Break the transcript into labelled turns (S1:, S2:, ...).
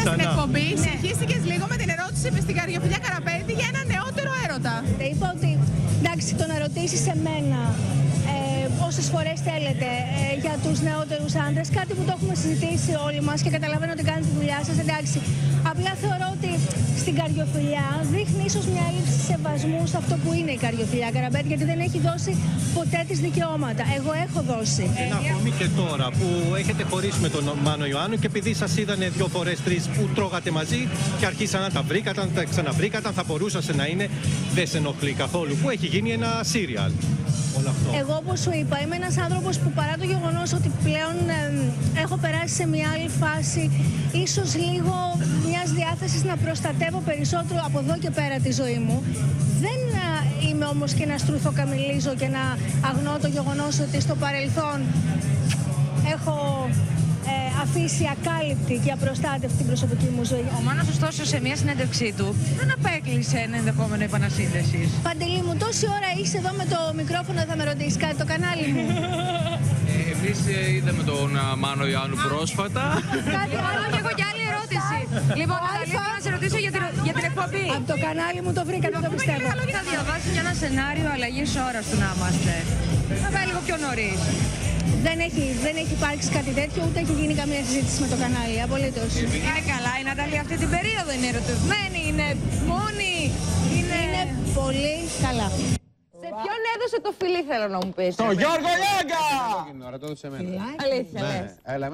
S1: σήμερα στην εκπομπή συγχύστηκες λίγο με την ερώτηση στην Καριοφιλιά Καραπέτη για ένα νεότερο έρωτα.
S2: Είπα ότι εντάξει, το να ρωτήσεις εμένα όσες φορές θέλετε για τους νεότερους άντρες, κάτι που το έχουμε συζητήσει όλοι μας και καταλαβαίνω ότι κάνετε τη δουλειά σας, εντάξει. Απλά θεωρώ ότι στην Καριοφιλιά δείχνει ίσως μια έλλειψη σεβασμού σε αυτό που είναι η Καριοφιλιά Καραπέτη, γιατί δεν έχει δώσει ποτέ τις δικαιώματα. Εγώ έχω δώσει.
S3: Ένα ακόμη και τώρα που έχετε χωρίσει με τον Μάνο Ιωάννου και επειδή σας είδανε 2 φορές 3 που τρώγατε μαζί και αρχίσαν να τα βρήκατε, να τα ξαναβρήκατε, θα μπορούσατε να είναι, δεν σε ενοχλεί καθόλου, που έχει γίνει ένα σύριαλ.
S2: Εγώ, όπως σου είπα, είμαι ένας άνθρωπος που παρά το γεγονός ότι πλέον έχω περάσει σε μια άλλη φάση, ίσως λίγο μιας διάθεσης να προστατεύω περισσότερο από εδώ και πέρα τη ζωή μου. Δεν είμαι όμως και να στρουθοκαμιλίζω και να αγνώ το γεγονός ότι στο παρελθόν έχω αφήσει ακάλυπτη και απροστάτευτη την προσωπική μου ζωή.
S4: Ο Μάνος, ωστόσο, σε μια συνέντευξή του δεν απέκλεισε ένα ενδεχόμενο επανασύνδεσης.
S2: Παντελή μου, τόση ώρα είσαι εδώ με το μικρόφωνο, θα με ρωτήσεις κάτι, το κανάλι μου.
S5: Εμείς είδαμε τον Μάνο Ιωάννου πρόσφατα.
S4: Κάτι άλλο και έχω και άλλη ερώτηση. Λοιπόν, θέλω να σε ρωτήσω για την εκπομπή.
S2: Από το κανάλι μου το βρήκα, δεν το πιστεύω.
S4: Θα διαβάσει για ένα σενάριο αλλαγής ώρας του να είμαστε. Θα πάει λίγο πιο νωρίς.
S2: Δεν έχει υπάρξει κάτι τέτοιο, ούτε έχει γίνει καμία συζήτηση με το κανάλι, απολύτως.
S4: Είναι καλά η Νατάλη αυτή την περίοδο, είναι ερωτευμένη, είναι μόνη, είναι
S2: πολύ καλά.
S6: Σε ποιον έδωσε το φιλί, θέλω να μου πεις.
S7: Το Γιώργο Λιάγκα!
S6: Αλήθεια, λες.